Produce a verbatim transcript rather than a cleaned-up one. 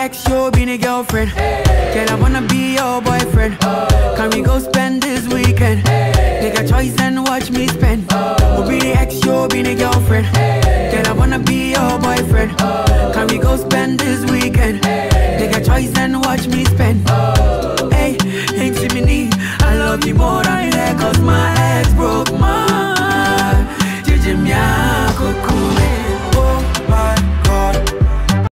ex, you be the girlfriend. Girl, I wanna be your boyfriend. Can we go spend this weekend? Take a choice and watch me spend. We'll be the ex, you be the girlfriend. Girl, I wanna be your boyfriend. Can we go spend this weekend? Take a choice and watch me spend. Hey, ain't see me need, I love you more